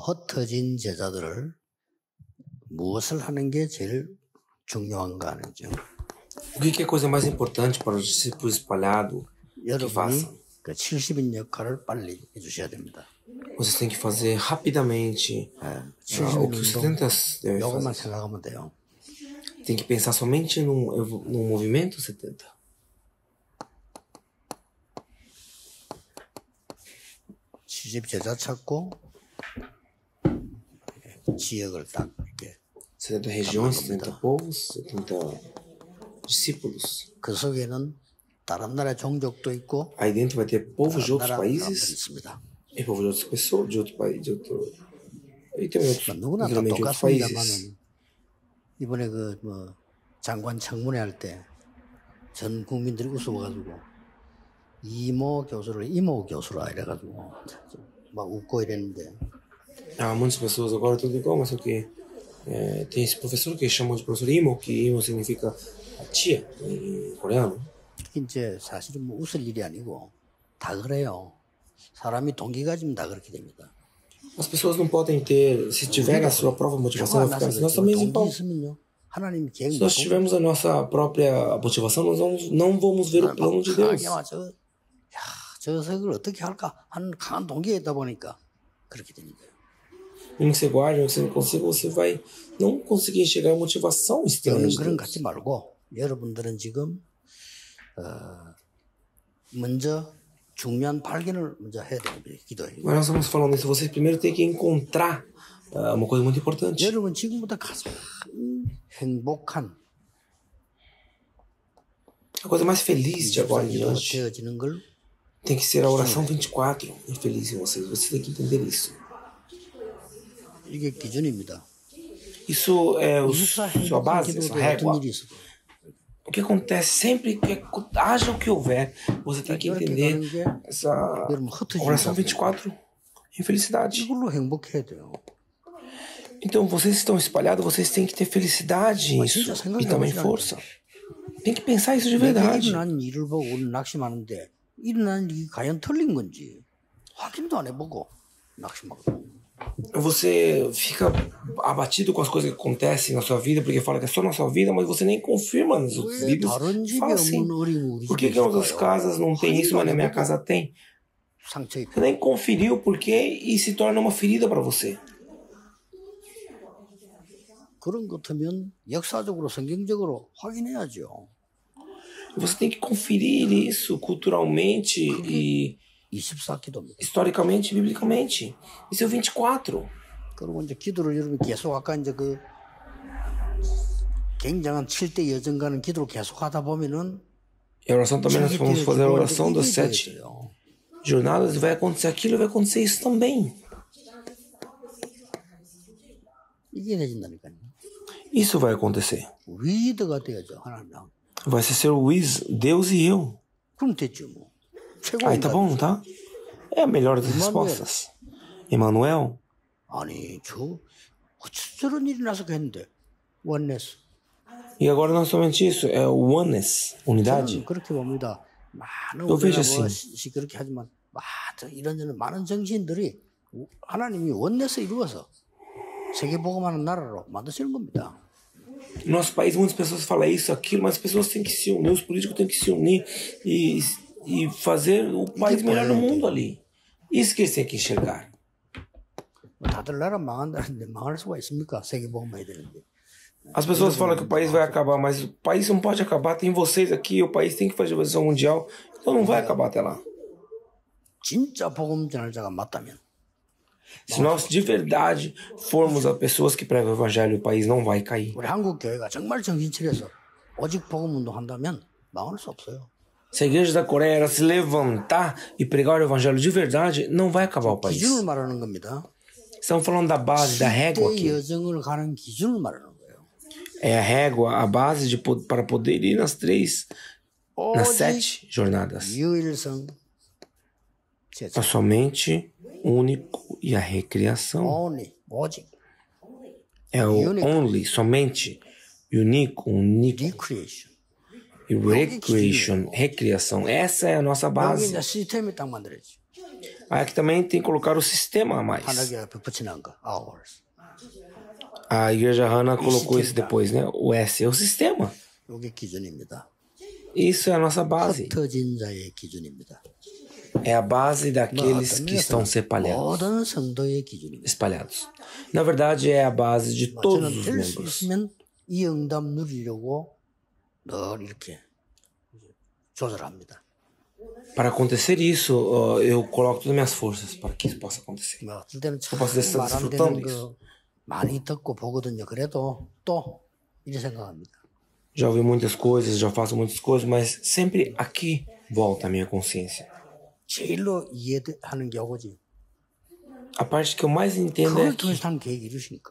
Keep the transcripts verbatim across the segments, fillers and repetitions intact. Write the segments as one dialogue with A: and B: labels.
A: 흩어진 제자들을 무엇을 하는 게 제일 중요한가 하는죠.
B: O que que é a coisa mais importante para os discípulos espalhados que
A: 여러분이
B: façam?
A: 그 칠십 인 역할을 빨리 해주셔야 됩니다.
B: Vocês têm que fazer rapidamente uh, o que os setenta devem
A: 이것만
B: fazer.
A: 생각하면 돼요.
B: Tem que pensar somente no, no movimento setenta.
A: 칠십 제자 찾고 지역을 딱 이렇게
B: setenta regiões, setenta povos, setenta discípulos.
A: 그 속에는 다른 나라의 종족도 있고
B: Aí dentro vai ter povos de outros
A: 나라 사람들이
B: países
A: 있습니다.
B: e povos de outras pessoas, de outro país, de outro. E também outros,
A: 누구나 다
B: também de outros países.
A: 똑같습니다만은 이번에 그 뭐 장관 청문회 할 때 전 국민들이 웃어가지고 이모 교수를 이모 교수라 이래가지고 막 웃고 이랬는데.
B: Ah, muitas pessoas agora tudo igual, mas só que é, tem esse professor que chamam de professor Imo, que Imo significa tia em coreano.
A: 이제 사실은 뭐 웃을 일이 아니고 다 그래요. 사람이 동기가 지면 다 그렇게 됩니다.
B: As pessoas não podem ter, se tiver a sua própria motivação, vai ficar assim. Nós também então, se nós tivermos a nossa própria motivação, nós vamos, não vamos ver o plano de Deus.
A: 저, 야, 저 색을 어떻게 할까 하는 강한 동기가 있다 보니까 그렇게 됩니다.
B: Mesmo que você guarde, mesmo que você não consiga, você vai não conseguir enxergar a motivação externa de
A: 그런
B: Deus.
A: 갖지 말고 여러분들은 지금 어, 먼저 중요한 발견을 먼저 해야 됩니다. 기도해요.
B: Mas nós estamos falando isso, vocês primeiro têm que encontrar uh, uma coisa muito importante.
A: 여러분 지금부터 가장 행복한
B: A coisa mais feliz de agora em diante
A: 되어지는 걸
B: tem que ser a oração vinte e quatro. É feliz em vocês, vocês têm que entender isso.
A: 이게 기준입니다.
B: Isso é o, sua base, sua régua. O que acontece sempre que haja o que houver, você tem que entender essa oração vinte e quatro em felicidade.
A: 이걸로 행복해야 돼요.
B: Então vocês estão espalhados, vocês têm que ter felicidade nisso e também força. Tem que pensar isso de verdade.
A: 일어난 일을 보고 우리는 낙심하는데 일어난 일이 과연 틀린 건지 확인도 안 해보고 낙심하고.
B: Você fica abatido com as coisas que acontecem na sua vida porque fala que é só na sua vida, mas você nem confirma nas outras vidas. Fala assim, por que que nas outras casas não tem isso, mas na minha casa tem? Você nem conferiu o porquê e se torna uma ferida para você.
A: 그런 것 같으면 역사적으로 성경적으로 확인해야죠.
B: Você tem que conferir isso culturalmente e
A: 이십사 기도입니다.
B: historicamente, biblicamente. Isso é o vinte e quatro.
A: 그리고 이제 기도를 여러분 계속 아까 이제 그 굉장한 칠 대 여정가는 기도를 계속 하다 보면은
B: E a oração também nós vamos fazer a oração das sete jornadas e vai acontecer aquilo e vai acontecer isso também.
A: 이게 되진다니까요.
B: Isso vai acontecer.
A: 위드가 되어져 하나님랑.
B: Vai ser o Wiz, Deus e eu.
A: 그럼 됐죠 뭐.
B: Aí tá bom, tá? É a melhor das respostas. Emmanuel.
A: 아니 저 저런 일이 나서 했는데 원네스.
B: E agora não somente isso, é o oneness, unidade.
A: 그렇게 봅니다. 많은
B: Eu vejo assim.
A: 그렇게 하지만 이런 많은 정신들이 하나님이 원네스 이루어서 세계 복음하는 나라로 만드시는 겁니다.
B: No nosso país muitas pessoas falam isso, aquilo, mas as pessoas têm que se unir, os políticos têm que se unir e, e fazer o país melhor no mundo ali. Isso que eles têm que enxergar.
A: 다들 나라 망한다는데 망할 수가 있습니까? 세계 복음해야 되는데.
B: As pessoas falam que o país vai acabar, mas o país não pode acabar. Tem vocês aqui, o país tem que fazer a versão mundial, então não vai acabar até lá.
A: 진짜 복음 전할자가 맞다면.
B: Se nós de verdade formos as pessoas que pregam o evangelho, o país não vai cair.
A: 우리 한국 교회가 정말 정신 차려서 오직 복음 운동한다면 망할 수 없어요.
B: Se a igreja da Coreia se levantar e pregar o evangelho de verdade, não vai acabar o país.
A: 기준을 말하는 겁니다.
B: Estamos falando da base, da régua aqui.
A: 여정을 가는 기준을 말하는 거예요.
B: É a régua, a base de, para poder ir nas três, nas sete jornadas.
A: 유일성,
B: É somente único e a recriação.
A: only, 오직.
B: É o only, somente, único, único.
A: Recreation.
B: E recreation, recriação. Essa é a nossa base.
A: 여기 이제 시스템이 딱 만들어야지.
B: Aqui também tem que colocar o sistema a mais.
A: 하나님께서 붙이는 거, hours.
B: A igreja Hana colocou isso depois, né? O S é o sistema.
A: 이게 기준입니다.
B: Isso é a nossa base.
A: 흩어진 자의 기준입니다.
B: É a base daqueles que estão separados.
A: 모든 성도의 기준입니다.
B: Espalhados. Na verdade, é a base de todos
A: 저는
B: os
A: 될 수
B: membros.
A: 있으면 이 응답 누리려고 늘 이렇게 조절합니다.
B: Para acontecer isso, uh, eu coloco todas as minhas forças para que isso possa acontecer.
A: 뭐 어떨 때는
B: Eu posso estar
A: 참 말 안
B: desfrutando
A: 되는
B: isso.
A: 거 많이 듣고 보거든요. 그래도 또 이렇게 생각합니다.
B: Já ouvi muitas coisas, já faço muitas coisas, mas sempre aqui volta a minha consciência.
A: 제일로 이해하는 게 오고지.
B: A parte que eu mais entendo é
A: 그걸
B: aqui.
A: 통해서 하는 계획 이루시니까.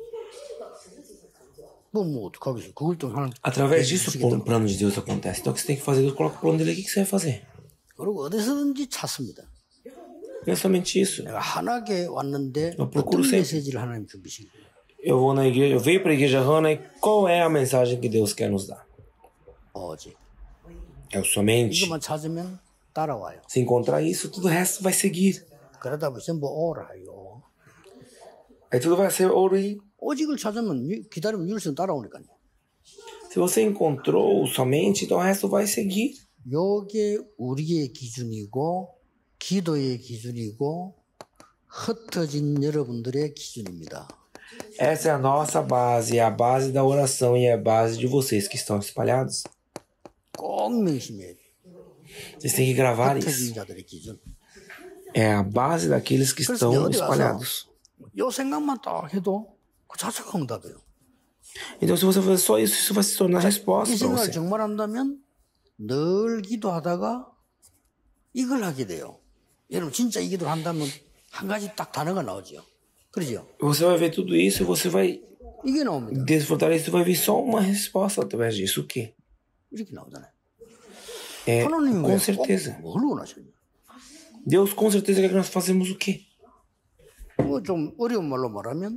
A: 뭐, 뭐, 어떡하겠어. 그걸 통해서 하는
B: Através disso, o plano de Deus acontece. Então, o que você tem que fazer? Deus coloca o plano dele aqui, o que você vai fazer?
A: 그리고 어디서든지 찾습니다.
B: Não é somente isso.
A: 내가 하나게 왔는데
B: Eu procuro
A: 어떤
B: sempre.
A: 메시지를 하나님 주시고
B: Eu vou na igreja, eu venho para a igreja Hana e qual é a mensagem que Deus quer nos dar?
A: 오직
B: É o somente.
A: 이것만 찾으면 따라와요.
B: Se encontrar isso, tudo o resto vai seguir.
A: 그러다 보면 전부 오라요.
B: Aí tudo vai ser ouro aí.
A: 오직을 찾으면 유- 기다리면 유일성 따라오니까요.
B: Se você encontrou somente, então o resto vai seguir.
A: 요게 우리의 기준이고 기도의 기준이고 흩어진 여러분들의 기준입니다.
B: Essa é a nossa base, é a base da oração e é a base de vocês que estão espalhados.
A: 꼭 명심해야 돼요.
B: Vocês têm que gravar
A: 흩어진
B: isso.
A: 자들의 기준.
B: É a base daqueles que
A: 그래서
B: estão
A: 어디 가서
B: espalhados.
A: 요 생각만 딱 해도 그 자체가 응답이에요.
B: Então, se você fazer só isso, isso vai se tornar resposta
A: 이
B: para
A: 생각을
B: você.
A: 정말 한다면 늘 기도하다가 이걸 하게 돼요. 여러분 진짜 이 기도를 한다면 한 가지 딱 단어가 나오죠. 그러죠?
B: Você vai ver tudo isso e você vai
A: 이게 나옵니다.
B: desfrutar isso, vai vir só uma resposta através disso. O quê?
A: 이렇게 나오잖아요.
B: É,
A: 하나님이
B: com certeza.
A: 뭘 원하시냐?
B: Deus com certeza quer que nós fazemos o quê?
A: 뭐 좀 어려운 말로 말하면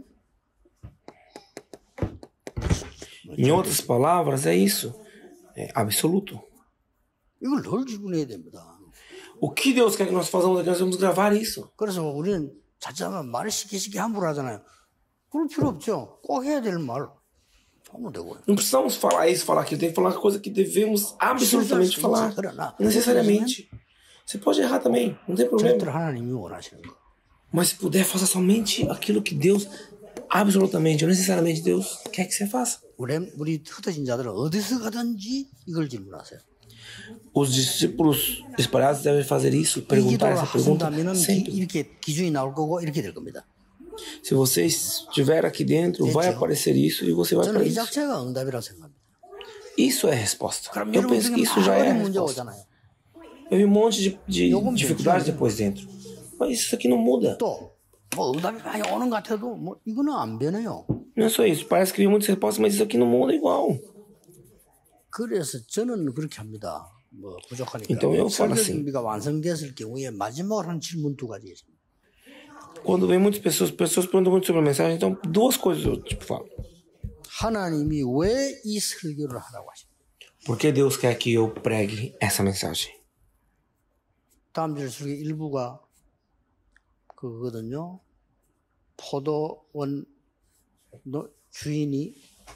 B: Em outras palavras, é isso. É absoluto.
A: 이걸 늘 지분해야 됩니다.
B: O que Deus quer que nós façamos aqui? Nós vamos gravar isso.
A: 그래서 우리는 자칫하면 말을 쉽게 쉽게 함부로 하잖아요. 그럴 필요 없죠. 꼭 해야 될 말 하면 되고요.
B: Não precisamos falar isso, falar aquilo. Tem que falar a coisa que devemos absolutamente falar. Necessariamente. Você pode errar também, não tem problema.
A: 절대로 하나님이 원하시는 거.
B: Mas se puder, faça somente aquilo que Deus, absolutamente, ou necessariamente Deus quer que você faça.
A: 우리, 우리 흩어진 자들은 어디서 가든지 이걸 질문하세요.
B: Os discípulos espalhados devem fazer isso,
A: 이
B: perguntar
A: 기도를
B: essa pergunta
A: 하신다면
B: sempre.
A: 이렇게 기준이 나올 거고 이렇게 될 겁니다.
B: Se você estiver aqui dentro, vai aparecer isso e você vai para
A: 저는 이
B: isso.
A: 자체가 응답이라고 생각합니다.
B: Isso é a resposta.
A: 그럼
B: Eu
A: 여러분
B: penso que
A: 중에
B: isso já é a
A: 많은 문제가
B: resposta.
A: 오잖아요.
B: Eu vi um monte de, de
A: 요건
B: dificuldades
A: 괜찮아요.
B: depois dentro. Mas isso aqui não muda.
A: 또 뭐 응답이 많이 오는 것 같아도 뭐 이거는 안 변해요.
B: Não é só isso. Parece que vi muitas respostas, mas isso aqui não muda igual.
A: 그래서 저는 그렇게 합니다. 뭐 부족하니까.
B: então eu falo
A: 설교
B: assim.
A: 준비가 완성됐을 경우에 마지막으로 한 질문 두 가지 있습니다.
B: Quando vem muitas pessoas, pessoas perguntam muito sobre a mensagem, então duas coisas eu tipo falo.
A: 하나님이 왜 이 설교를 하라고 하십니까?
B: Por que Deus quer que eu pregue essa mensagem?
A: 다음 절 설교 일부가 그거거든요. 포도원 노- 주인이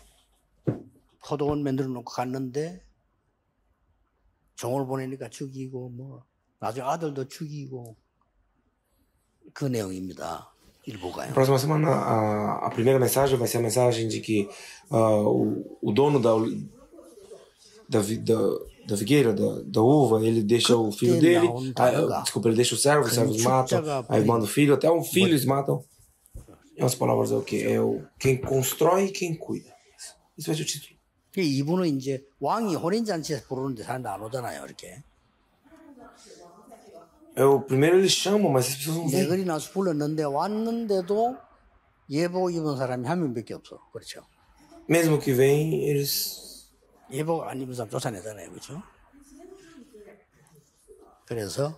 A: 포도원 만들어 놓고 갔는데 종을 보내니까 죽이고 뭐 나중에 아들도 죽이고 그 내용입니다. 일부가요.
B: Próxima semana, a, a primeira mensagem vai ser a mensagem de que uh, o, o dono da, da, vi- da, da figueira, da, da uva, ele deixa o filho
A: 그때
B: dele,
A: 나온
B: aí,
A: 단어가
B: desculpa, ele deixa os servos, os servos matam,
A: 건축자가
B: aí
A: 버린-
B: manda o filho, até um filho eles matam. Em outras palavras, é o quê? É o, quem constrói e quem cuida. Isso vai ser o título.
A: 이분은 이제 왕이 혼인잔치에서 부르는데 사람들 안 오잖아요. 이렇게.
B: É o primeiro eles chamam, mas as pessoas não vêm.
A: 내거리 나서 불렀는데 왔는데도 예복 입은 사람이 한 명밖에 없어. 그렇죠.
B: Mesmo que vem, eles
A: 예복 안 입은 사람 쫓아내잖아요. 그렇죠. 그래서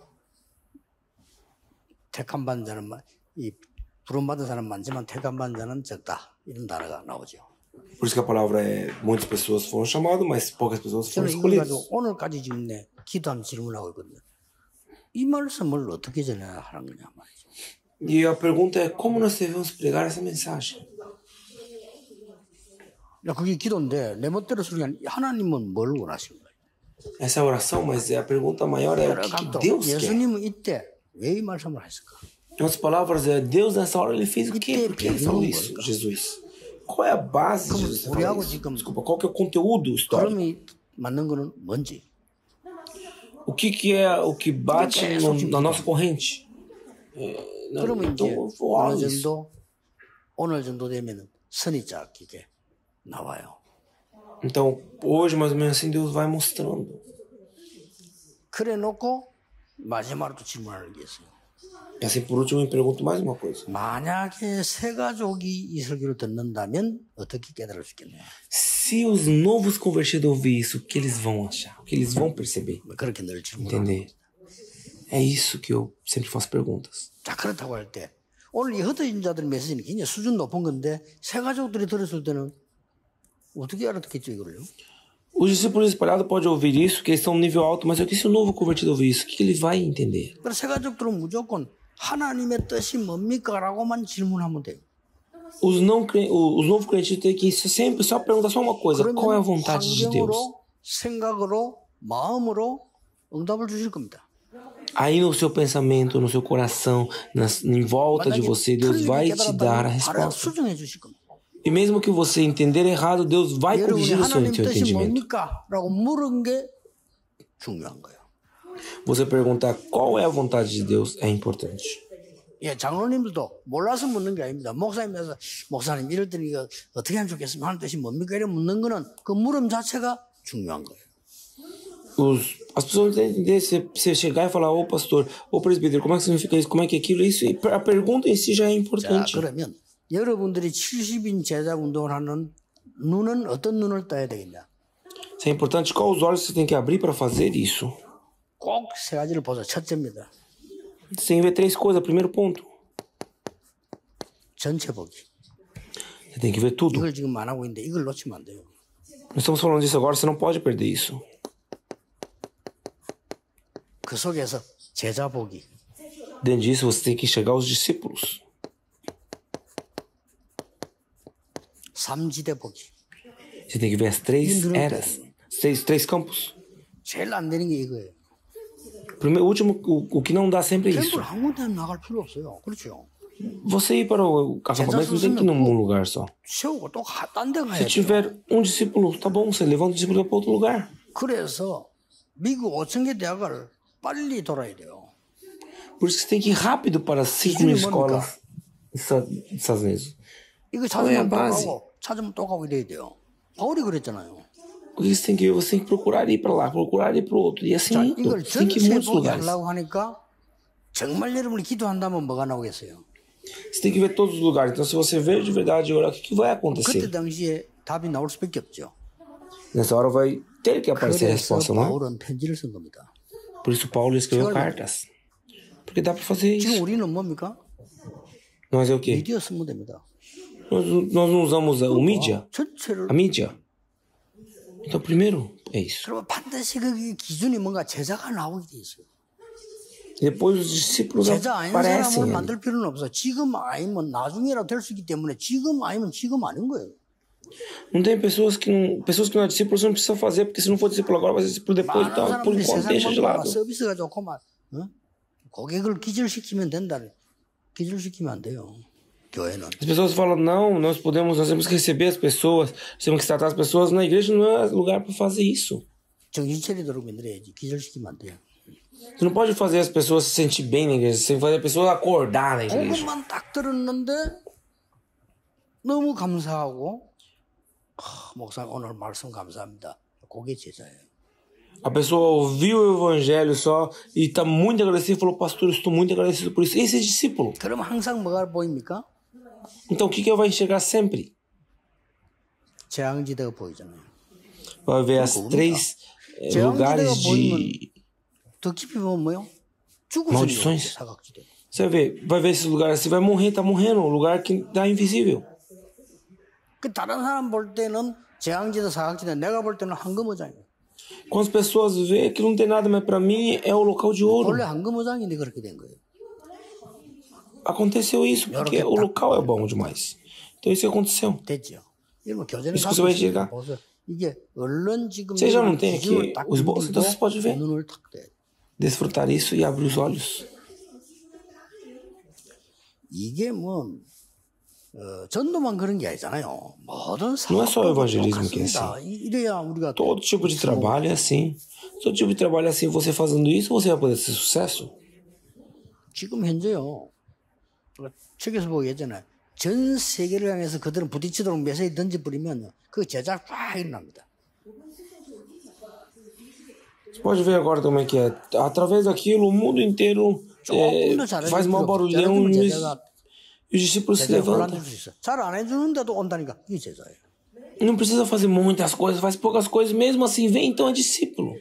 A: 택한 받은 자는 마- 이 부름받은 사람 많지만 택한 받은 자는 적다. 이런 단어가 나오죠.
B: Por isso que a palavra é muitas pessoas foram chamadas, mas poucas pessoas foram
A: 저는 이걸 가지고
B: escolhidas.
A: 오늘까지 지금 내 기도하면 질문하고 있거든요. 이 말씀을 어떻게 전해야 하는 거냐 말이죠.
B: E a pergunta é como nós devemos pregar essa mensagem?
A: 야, 그게 기도인데 내 멋대로 소리 아니 하나님은 뭘 원하시는 거예요?
B: Essa é a oração, mas a pergunta maior é o que, que Deus quer.
A: 예수님은 이때 왜 이 말씀을 하셨을까?
B: Em outras palavras, é Deus nessa hora ele fez o quê? Por que ele falou isso, Jesus? Qual é a base de Jesus falar isso? Desculpa, qual que é o conteúdo histórico?
A: 그럼이 맞는 거는 뭔지?
B: O que que é o que bate no, na nossa corrente? É,
A: 그러면 이제
B: então, vou falar
A: 어느
B: isso.
A: 정도 오늘 정도 되면은 선이 짝이게 나와요.
B: Então, hoje mais ou menos assim Deus vai mostrando.
A: 그래 놓고 마지막으로 또 질문하는 게 있어요.
B: E assim por último eu me pergunto mais uma coisa.
A: 만약에 새 가족이 이 설교를 듣는다면 어떻게 깨달을 수 있겠냐?
B: Se os novos convertidos ouvir isso, o que eles vão achar? O que eles vão perceber?
A: 그렇게 늘 질문을
B: Entender? É isso que eu sempre faço perguntas.
A: 자, 그렇다고 할 때 오늘 이 흩어진 자들 메시지는 굉장히 수준 높은 건데 새 가족들이 들었을 때는 어떻게 알아듣겠죠 이거를요?
B: Os discípulos espalhados podem ouvir isso, que eles estão no nível alto, mas o que se o novo convertido ouvir isso? O que ele vai entender?
A: 그래서 새 가족들은 무조건 하나님의 뜻이 뭡니까? 라고만 질문하면 돼요.
B: Os, não, os novos crentes têm que sempre só perguntar só uma coisa: qual é a vontade de Deus?
A: 생각으로, 마음으로 응답을 주실 겁니다.
B: Aí no seu pensamento, no seu coração, nas, em volta de você, Deus vai te dar a resposta. E mesmo que você entender errado, Deus vai corrigir o seu entendimento. Você perguntar qual é a vontade de Deus é importante.
A: 예, 장로님들도 몰라서 묻는 게 아닙니다. 목사님에서 목사님 이럴 때는 이거 어떻게 하면 좋겠습니까? 하는 뜻이 뭡니까? 이렇게 묻는 거는 그 물음 자체가 중요한 거예요.
B: Os, as pessoas não entendem se você chegar e falar, ô pastor, ô presbítero, como é que significa isso? Como é que é aquilo? Isso, a pergunta em si já é importante.
A: 자, 그러면 여러분들이 칠십 인 제자 운동을 하는 눈은 어떤 눈을 떠야 되겠냐?
B: Isso é importante. Quais os olhos você tem que abrir para fazer isso?
A: 꼭 세 가지를 보자. 첫째입니다.
B: Você tem que ver três coisas. Primeiro ponto.
A: 전체 보기.
B: Você tem que ver tudo.
A: 이걸 지금 안 하고 있는데 이걸 놓치면 안 돼요.
B: Nós estamos falando disso agora, você não pode perder isso.
A: 그 속에서 제자 보기.
B: Dentro disso, você tem que enxergar os discípulos.
A: 삼지대 보기.
B: Você tem que ver as três eras, três, três campos.
A: 제일 안 되는 게 이거예요.
B: Primeiro, último, o, o que não dá sempre é isso.
A: 한 군데 나갈 필요 없어요. 그렇죠?
B: Você ir para o acampamento não tem que ir num lugar só.
A: 세우고 또 딴 데 가야
B: Se tiver um discípulo, tá bom, você levanta o discípulo para outro lugar.
A: 그래서 미국 오천 개 대학을 빨리 돌아야 돼요.
B: Por isso que você tem que ir rápido para as cinco mil escolas dos Estados Unidos.
A: 이거 찾으면 또 가고 찾으면 또 가고 이래야 돼요. 바울이 그랬잖아요.
B: O que você tem que ver? Você tem que procurar ir para lá, procurar ir para o outro. E assim,
A: 자, 이걸
B: você tem que ir em muitos lugares.
A: 하려고 하니까 정말 여러분이 기도한다면 뭐가 나오겠어요?
B: Você tem que ver todos os lugares. Então, se você ver de verdade e orar, o que, que vai acontecer?
A: 그때 당시에 답이 나올 수밖에 없죠.
B: Nessa hora vai ter que aparecer a resposta, não?
A: 바울은 편지를 쓴 겁니다.
B: Por isso Paulo escreveu cartas. Porque dá para fazer isso.
A: 지금 우리는 뭡니까?
B: Nós é o quê?
A: 미디어 쓰면 됩니다.
B: Nós, nós não usamos o mídia?
A: 전체를.
B: A mídia? Então, primeiro é isso.
A: 그러면 반드시 그 기준이 뭔가 제자가 나오게 돼 있어요.
B: E depois os discípulos
A: 제자 아닌
B: aparecem
A: 사람을
B: ali.
A: 만들 필요는 없어. 지금 아니면 나중이라도 될 수 있기 때문에 지금 아니면 지금 아닌 거예요.
B: Não tem pessoas que não, pessoas que não é discípulo, você não precisa fazer, porque se não for discípulo agora, vai ser discípulo depois, então, por enquanto, deixa de lado.
A: 서비스가 좋고 막 어? 고객을 기절시키면 된다. 기절시키면 안 돼요. 교회는.
B: As pessoas falam, não, nós podemos, nós temos que receber as pessoas, nós temos que tratar as pessoas. Na igreja não é lugar para fazer isso.
A: 정신 차리도록 만들어야지. 기절시키면 안 돼요.
B: Você não pode fazer as pessoas se sentir bem na igreja, você tem que fazer a pessoa acordar na igreja.
A: 그것만 딱 들었는데 너무 감사하고 아, 목사님 오늘 말씀 감사합니다. 그게 제자예요.
B: A pessoa ouviu o evangelho só e está muito agradecido e falou, pastor, eu estou muito agradecido por isso. Esse é discípulo.
A: 그럼 항상 뭐가 보입니까?
B: Então o que, que eu vai enxergar sempre?
A: 재앙지대가 보이잖아요.
B: Vai ver as três eh, lugares de
A: 더 깊이 보면 뭐요? 죽을
B: maldições.
A: 사각지대.
B: Você vai ver, vai ver esses lugares, você vai morrer, tá morrendo, um lugar que tá invisível.
A: 그 다른 사람 볼 때는 재앙지대, 사각지대, 내가 볼 때는 황금어장이에요.
B: Quando as pessoas veem que não tem nada mais para mim, é o local de ouro.
A: 원래 황금무장인데 그렇게 된 거예요.
B: Aconteceu isso porque o local é bom demais. Então isso aconteceu.
A: 됐죠.
B: Isso que você vai enxergar. Você já não tem aqui os bolsos, então você pode ver. Desfrutar isso e abrir os olhos.
A: 이게 뭐 어, 전도만 그런 게 아니잖아요. 모든
B: Não é só o evangelismo que é assim.
A: 이래야 우리가
B: Todo tipo de trabalho é assim. Todo tipo de trabalho é assim. Você fazendo isso, você vai poder ter sucesso.
A: 지금 현재요. 책에서 보겠잖아요. 전 세계를 향해서 그들은 부딪히도록 메시지 던져버리면 그 제작 쫙 일어납니다.
B: Você pode ver agora como é que é. Através daquilo, o mundo inteiro é, faz mau barulhão e os discípulos se levantam.
A: 잘 안 해주는데도 온다니까 이게 제자예요.
B: Não precisa fazer muitas coisas, faz poucas coisas, mesmo assim vem, então é discípulo.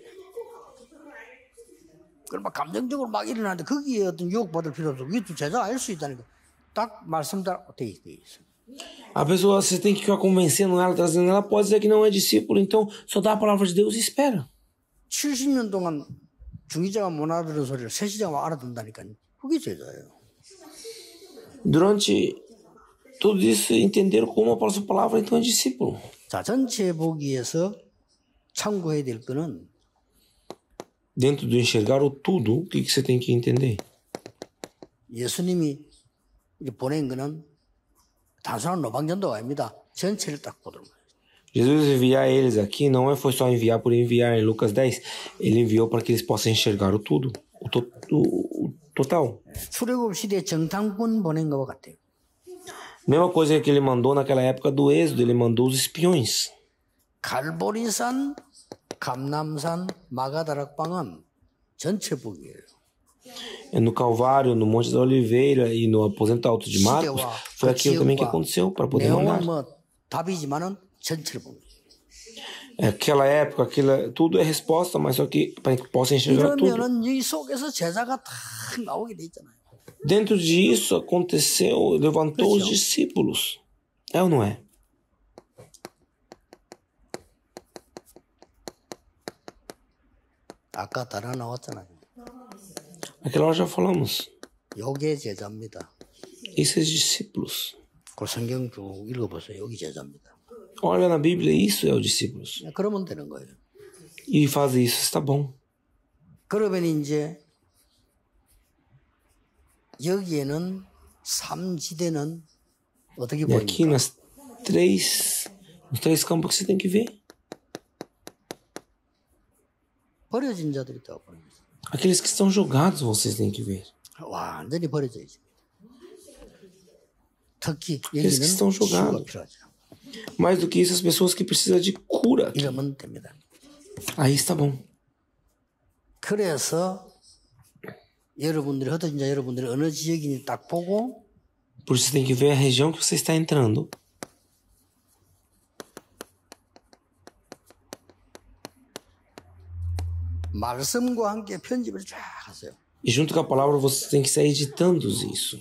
A: 그럼 막 감정적으로 막 일어나는데 거기에 어떤 유혹받을 필요 없어. 이게 제자 알 수 있다니까. 딱 말씀대로 돼 있어.
B: A pessoa, você tem que ficar convencendo ela, trazendo ela, pode dizer que não é discípulo, então só dá a palavra de Deus e espera.
A: 칠십 년 동안 중위자가 못 알아듣는 소리를 세시자가 알아듣는다니까요. 그게 제자예요.
B: Durante tudo isso, entenderam como a próxima palavra, então é discípulo.
A: 자, 전체 보기에서 참고해야 될 거는
B: Dentro do enxergar o tudo, o que, que você tem que entender?
A: 예수님이 보낸 거는 단순한 노방전도가 아닙니다. 전체를 딱 보도록.
B: Jesus enviar eles aqui não é foi só enviar por enviar em Lucas dez. Ele enviou para que eles possam enxergar o tudo, o, to, o, o total.
A: 출애굽 시대 정탐꾼 보낸 것과 같아요.
B: Mesma coisa que ele mandou naquela época do Êxodo, ele mandou os espiões.
A: 갈보리산, 감남산, 마가다락방은 전체 복이에요.
B: No Calvário, no Monte da Oliveira e no Aposento Alto de Marcos, foi aquilo também que aconteceu para poder mandar.
A: 뭐 답이지만은 전체를 봅니다.
B: É, aquela época, aquela, tudo é resposta, mas só que para que possa enxergar tudo.
A: 이러면은 이 속에서 제자가 다 나오게 돼 있잖아요.
B: Dentro disso aconteceu, levantou os discípulos. É ou não é?
A: 아까 따라 나왔잖아요.
B: Aquela hora já falamos.
A: 요게 제자입니다.
B: Esses discípulos.
A: 그 성경 쭉 읽어보세요. 여기 제자입니다.
B: Olha na Bíblia, isso é os discípulos.
A: 그러면 되는 거예요.
B: E faz isso, está bom.
A: 그러면 이제 여기에는 삼지대는 어떻게
B: E aqui
A: 보입니까?
B: nas três, nos três campos que você tem que ver.
A: 버려진 자들이 있다고 보입니다.
B: Aqueles que estão jogados, vocês têm que ver.
A: 완전히 버려져 있습니다. 특히
B: Aqueles que estão
A: 여기는 치유가
B: jogados.
A: 필요하죠.
B: Mais do que isso, as pessoas que precisam de cura. Aqui.
A: 이러면 됩니다.
B: Aí está bom.
A: 그래서 여러분들이 흩어진 자 여러분들이 어느 지역인지 딱 보고
B: Por isso você tem que ver a região que você está entrando.
A: 말씀과 함께 편집을 쫙 하세요.
B: E junto com a palavra você tem que sair editando isso.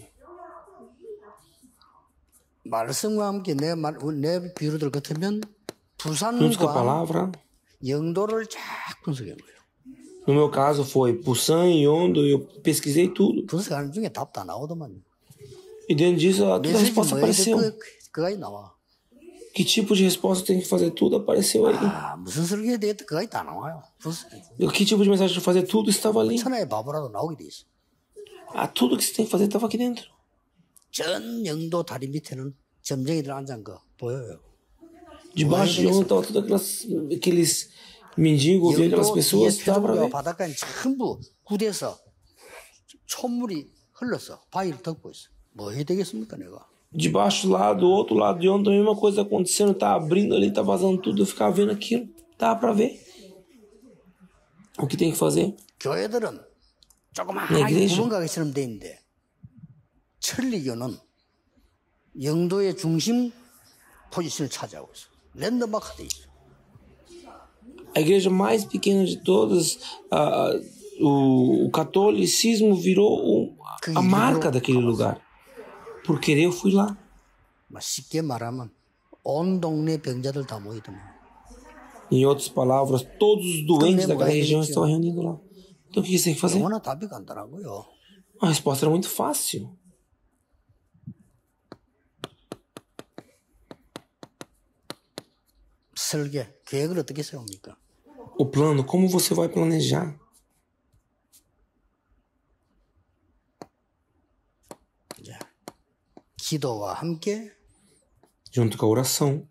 A: 말씀과 함께 내, 말, 내 비유들 같으면
B: Junto com a
A: 부산과
B: palavra.
A: 영도를 쫙 분석한 거예요.
B: No meu caso foi Busan e Yondo, eu pesquisei tudo.
A: 분석하는 중에 답도 안 나오더만.
B: E dentro disso toda a resposta apareceu.
A: 그, 그거가 나와.
B: Que tipo de resposta tem que fazer? Tudo apareceu aí.
A: 아, 무슨 설교해야 되겠다. 그거가 다 나와요.
B: Que tipo de mensagem de fazer? Tudo estava ali.
A: 천하의 바보라도 나오게 돼 있어.
B: Ah, tudo que você tem que fazer estava aqui dentro.
A: 전 영도 다리 밑에는 점쟁이들 앉은 거 보여요.
B: Debaixo de onde estavam todos aquelas, aqueles mendigos, aquelas pessoas, estava para ver.
A: 바닷가에 전부 굳어서 촛물이 흘렀어. 바위를 덮고 있어. 뭐 해야 되겠습니까, 내가?
B: Debaixo lá, do outro lado de onde, a mesma coisa acontecendo, tá abrindo ali, tá vazando tudo, eu ficava vendo aquilo, dava para ver. O que tem que fazer?
A: 교회들은 조그마하게 구멍가게처럼 돼 있는데 천리교는 영도의 중심 포지션을 차지하고 있어. 랜드마크 돼 있어.
B: A igreja mais pequena de todas, uh, o, o catolicismo virou o, a marca daquele lugar. Por querer eu fui lá.
A: 쉽게 말하면 온 동네 병자들 다 모이더만.
B: Em outras palavras, todos os doentes daquela região estão reunidos lá. Então o que você tem que fazer? A resposta era muito fácil. O plano, como você vai planejar? Junto com a oração.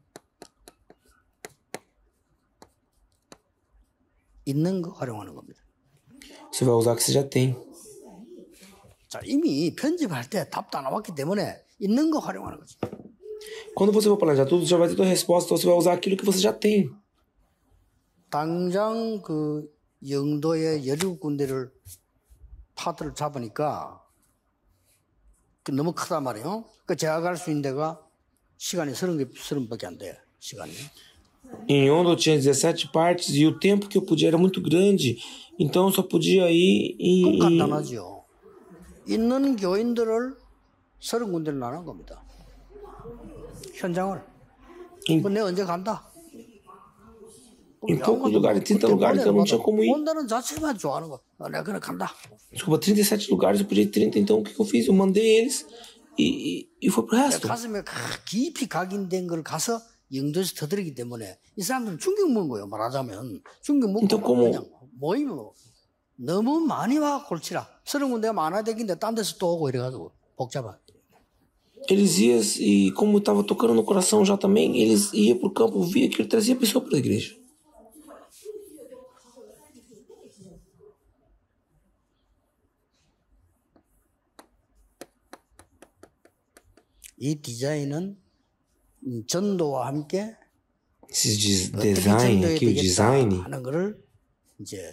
B: Você vai usar o que você já tem. Quando você for planejar tudo, já vai ter a resposta, então você vai usar aquilo que você já tem.
A: 당장 그 영도의 열일곱 군데를 파트를 잡으니까 너무 크단 말이에요. 그 제가 갈 수 있는 데가 시간이 서른 개, 서른밖에 안 돼요. 시간이.
B: Em Yondo tinha dezessete partes e o tempo que eu podia era muito grande. Então eu só podia ir em...
A: 간단하죠. 있는 교인들을 서른 군데를 나눈 겁니다. 현장을.
B: Em,
A: 뭐 내가 언제 간다.
B: em poucos lugares, trinta lugares, então não tinha como ir.
A: 온다는 자체만 좋아하는 거. 내가 그냥 간다.
B: Desculpa, trinta e sete lugares, eu podia ir trinta, então o que, que eu fiz? Eu mandei eles e, e, e foi pro resto.
A: 가슴에 깊이 각인된 걸 가서 영도에서 터뜨리기 때문에 이 사람들은 충격 먹은 거예요. 말하자면 충격 먹고
B: então, como...
A: 그냥 모이면 너무 많이 와 골치라. 서른 군데가 많아야 되긴데 딴 데서 또 오고 이래가지고 복잡하.
B: Eles iam e como estava tocando no coração já também, eles iam pro campo, via que ele trazia pessoa para a igreja.
A: 이 디자인은 전도와 함께
B: Esse design aqui, o design
A: 하는 거를 이제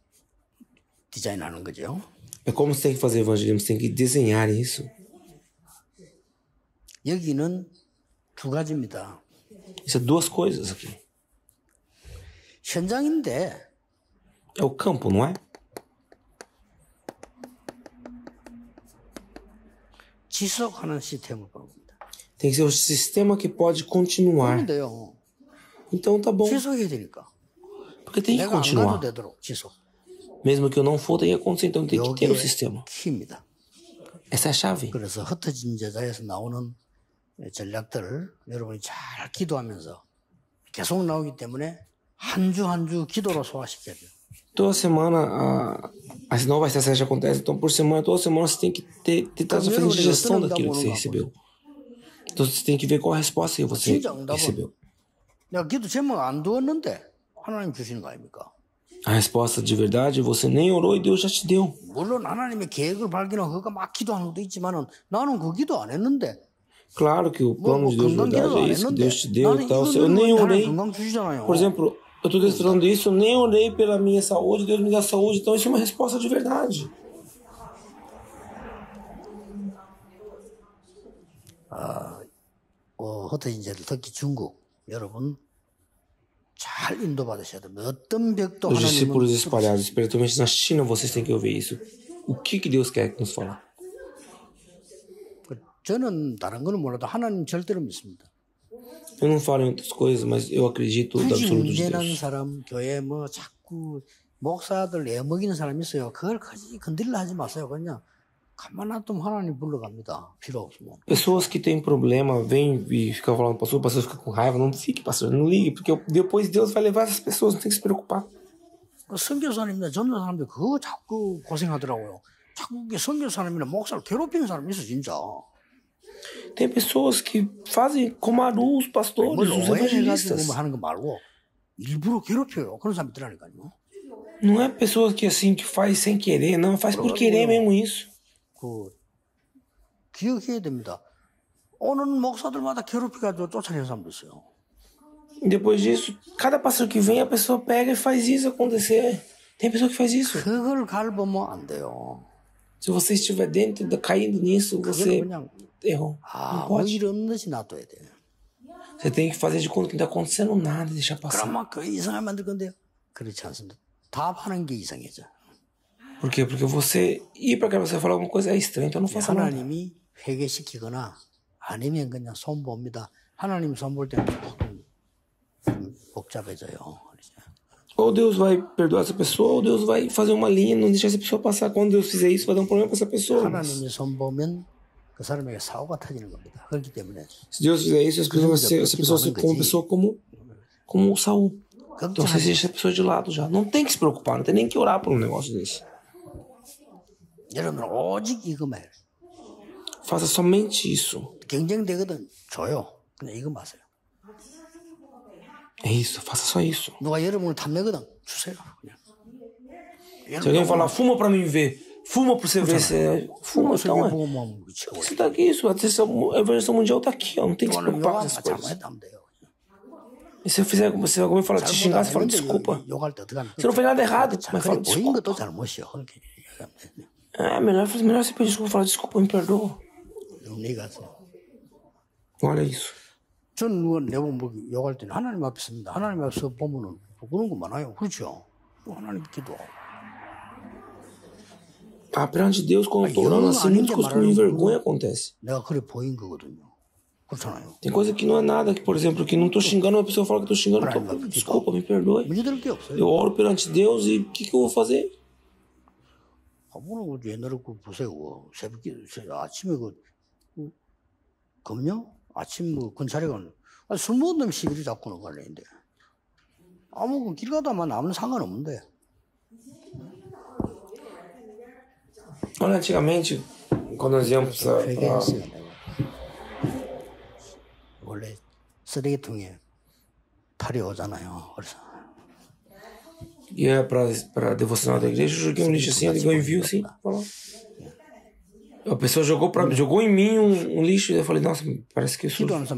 A: 디자인하는 거죠.
B: É como você tem que fazer evangelismo, você tem que desenhar isso.
A: 여기는 두 가지입니다.
B: Isso é duas coisas aqui.
A: 현장인데
B: É o campo, não é?
A: 지속하는 시스템을 보는 겁니다.
B: Tem que ser o sistema que pode continuar.
A: 돼요.
B: Então tá bom.
A: 지속해야 되니까.
B: Porque tem que
A: 내가 안
B: continuar.
A: 가도 되도록 지속.
B: Mesmo que eu não for, tem que acontecer. Então tem que ter o
A: 요게
B: sistema.
A: 키입니다.
B: Essa é a chave.
A: 그래서 흩어진 제자에서 나오는 전략들을 여러분이 잘 기도하면서 계속 나오기 때문에 한 주 한 주 기도로 소화시켜야 돼요.
B: Toda semana, a, a nova estratégia acontece. Então, por semana, toda semana você tem que ter, tentar fazer a digestão daquilo que você recebeu. Então, você tem que ver qual a resposta que você recebeu.
A: 내가 기도 제목 안 두었는데 하나님 주시는 거 아닙니까?
B: A resposta de verdade, você nem orou e Deus já te deu.
A: 물론 하나님의 계획을 발견하고 그거 막 기도하는 것도 있지만은 나는 그 기도 안 했는데.
B: Claro que o plano de Deus de verdade é isso que Deus te deu e tal. Eu nem orei. Por exemplo, eu estou desfrutando isso, eu nem orei pela minha saúde, Deus me dá saúde, então isso é uma resposta de verdade.
A: 아, 어, 흩어진 제들 특히 중국 여러분 잘 인도받으셔야 됩니다. 어떤 벽도
B: Os discípulos
A: 하나님은
B: espalhados, especialmente na China, vocês têm que ouvir isso. O que que Deus quer nos falar?
A: 저는 다른 거는 몰라도 하나님 절대로 믿습니다.
B: Eu não falo em outras coisas, mas eu acredito no
A: 굳이
B: absoluto de
A: 문제난
B: Deus.
A: 사람 교회 뭐 자꾸 목사들 애먹이는 사람 있어요. 그걸 굳이 건드리려 하지 마세요. 그냥 가만 놔두면 하나님 불러갑니다. 필요 없으면.
B: Pessoas que têm problema vêm e ficam falando, pastor, o pastor fica com raiva. Não fique, pastor, não ligue, porque depois Deus vai levar essas pessoas, não tem que se preocupar.
A: 선교사님이나 전도사님들 그거 자꾸 고생하더라고요. 자꾸 선교사님이나 목사를 괴롭히는 사람이 있어 진짜.
B: Tem pessoas que fazem como os pastores, os evangelistas.
A: 하는 거 말고 일부러 괴롭혀요. 그런 사람 있더라니까요.
B: Não é pessoas que assim que faz sem querer, não, faz por querer mesmo isso.
A: 그 기억해야 됩니다. 오는 목사들마다 괴롭혀가지고 쫓아내는 사람도 있어요.
B: Depois disso, cada pastor que vem, a pessoa pega e faz isso acontecer. Tem pessoa que faz isso.
A: 그걸 갈보면 안 돼요.
B: Se você estiver dentro, caindo nisso, você errou.
A: 아, 뭐 일 없는 듯이 놔둬야 돼.
B: Você tem que fazer de conta que não está acontecendo nada e deixar passar.
A: 그러면 그 이상하게 만들 건데요. 그렇지 않습니다. 답하는 게 이상해져.
B: Por quê? Porque você ir para cá você falar alguma coisa é estranho, então não faça nada.
A: 하나님이 회개시키거나 아니면 그냥 손 봅니다. 하나님 손 볼 때는 조금 복잡해져요.
B: Ou Deus vai perdoar essa pessoa, ou Deus vai fazer uma linha e não deixar essa pessoa passar. Quando Deus fizer isso, vai dar um problema para essa pessoa.
A: 하나님이 손 보면 그 사람에게 사고가 터지는 겁니다. 그렇기 때문에
B: se Deus fizer isso, essa pessoa vai ser, essa pessoa vai ser como uma pessoa como, como Saul. Então você deixa a pessoa de lado já. Não tem que se preocupar, não tem nem que orar por um negócio desse.
A: 여러분 오직 이거만 해요.
B: Faça somente isso.
A: 경쟁되거든 줘요. 그냥 이거 마세요.
B: É isso, faça só isso.
A: 누가 여러분을 탐내거든 주세요. 그냥.
B: Se alguém falar, fuma pra mim ver, fuma pra você ver se fuma, então é. Você tá aqui, isso, a evangelho mundial tá aqui, ó, não tem que se preocupar com essas coisas. E se eu fizer, se alguém falar te xingar, você fala desculpa. Você não fez nada errado, mas fala desculpa. É melhor, melhor você pedir desculpa, falar desculpa, me perdoa. Olha isso.
A: 저는 누가 내보면 뭐 욕할 때는 하나님 앞에 씁니다. 하나님 앞에서 보면은 그런 거 많아요. 그렇죠? 또 하나님 기도하고.
B: Ah, perante de Deus, quando eu tô orando assim, muitas coisas que me envergonha acontecem.
A: 내가 그래 보인 거거든요. 그렇잖아요.
B: Tem coisa que não é nada, que, por exemplo, que não tô xingando, uma pessoa fala que eu tô xingando, tô, desculpa, me perdoe. Eu oro perante Deus e o que, que eu vou fazer?
A: 아무나 옛날에 그 보세요. 새벽에 아침에 그 금요? 아침 뭐 근처에 가는 술 먹은 놈이 시비를 잡고 나가려는데 아무 길 가다만 아무런 상관없는데.
B: Olha, antigamente, quando nós íamos pra...
A: 원래 쓰레기통에 탈이 오잖아요. 그래서
B: ia pra, pra devocional da igreja, eu joguei um lixo assim, ele ganhou envio assim, falou. A pessoa jogou, pra, jogou em mim um, um lixo e eu falei, nossa, parece que eu sou lixo.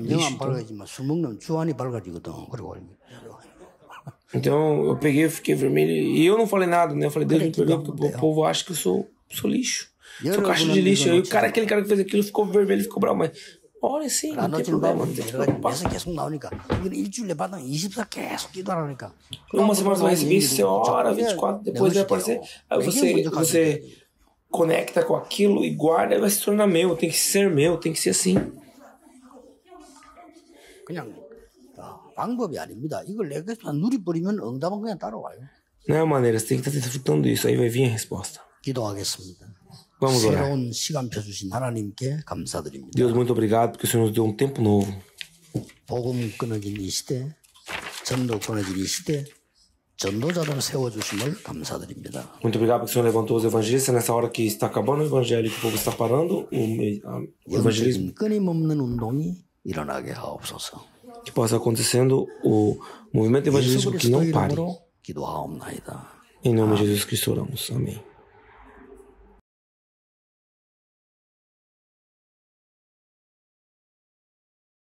B: Então eu peguei, fiquei vermelho e eu não falei nada, né? Eu falei, Deus me perdoa, porque o povo acha que eu sou, sou lixo. Sou caixa de lixo. Aí o cara, aquele cara que fez aquilo ficou vermelho, ficou bravo, mas olha assim, não tem problema, não tem problema. Uma semana você vai receber isso, você ora vinte e quatro, depois vai aparecer, aí você, você conecta com aquilo e guarda, e vai se tornar meu, tem que ser meu, tem que ser assim.
A: 방법이 아닙니다. 이걸 내가 누리버리면 응답은 그냥 따라와요.
B: Não é a maneira, você tem que estar desfrutando isso, aí vai vir a resposta.
A: 기도하겠습니다.
B: Vamos orar.
A: 새로운 시간표 주신 하나님께 감사드립니다.
B: Deus, muito obrigado porque o Senhor nos deu um tempo novo.
A: 복음 끊어진 이 시대, 전도 끊어진 이 시대, 전도자들을 세워주심을 감사드립니다.
B: Muito obrigado porque o Senhor levantou os evangelistas nessa hora que está acabando o evangelho, que o povo está parando o evangelismo.
A: 끊임없는 운동이 일어나게 하옵소서.
B: Que possa acontecendo o movimento evangelístico que não pare.
A: 기도하옵나이다.
B: Em nome de Jesus Cristo oramos. Amém.